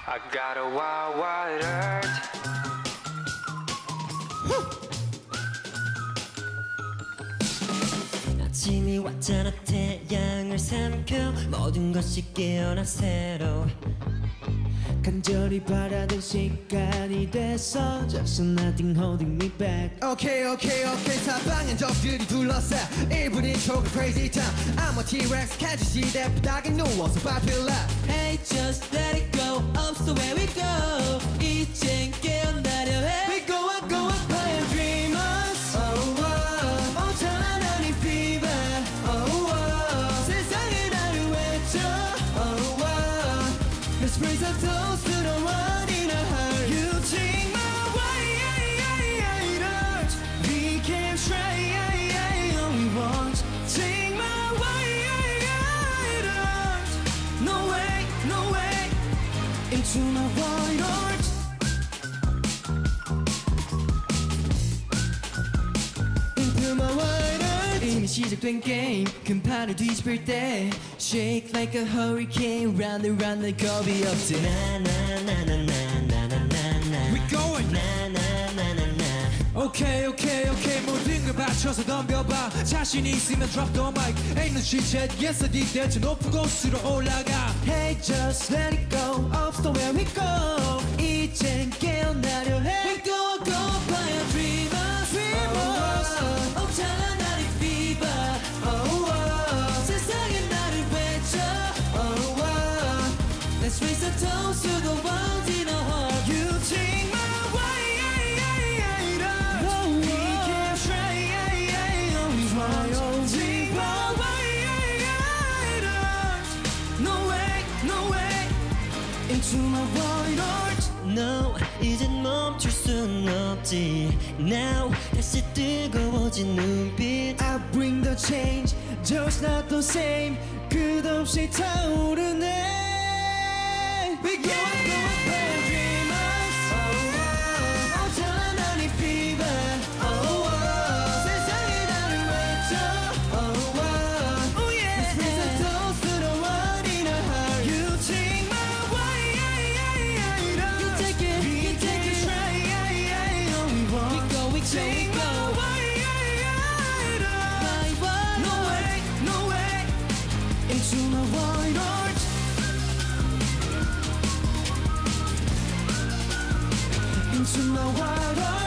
I got a wild, wild earth. 아침이 왔잖아. 태양을 삼켜 모든 것이 깨어나 새로 간절히 바라던 시간이 됐어. Just nothing holding me back. Okay, 사방엔 적들이 둘러싸 1분인 초과 crazy time. I'm a T-Rex 가지시대 바닥에 누워서 발필라. Hey, just let it go. Up so where we go. 이젠 깨어나려 해. We go up, fire dreamers. Oh, oh, 엄청난 이 fever. Oh, oh, 세상을 나를 외쳐. Oh, oh, let's raise a toast to the one in our heart. You take my white heart. We can try all we want. Take my white heart. No way, into my white heart. Into my white heart. 이미 시작된 게임 큰 판을 뒤집을 때 Shake like a hurricane. Round and round 날 겁이 없지. 나나나나나나나나나 We going. 나나나나나 Okay, 모든 걸 바쳐서 덤벼봐. 자신이 있으면 drop the mic. Ain't no shit yet. Yes, I did that. 저 높은 곳으로 올라가. Hey, just let it go. Up to where we go. 이젠 깨어나려 해. We go fire dreamers. 엄청난 나의 fever. Oh, oh, 세상에 나를 외쳐. oh, oh. Let's raise a toast to the ones in our heart. You take my white heart. We can try all we want. Take my white heart. No way, into my white heart. No, 이젠 멈출 순 없지. Now 다시 뜨거워진 눈빛. I bring the change, just not the same. 끝없이 타오르네. We go fire dreamers. Oh, oh, 엄청난 이 fever. Oh, oh, 세상에 나를 외쳐. Oh, oh, oh yeah. Let's raise a toast to the one in our heart. You take my white heart. You take it, We you take can it. try all we want. We Take go. my white heart. My one No way, into my white heart. Into my white heart.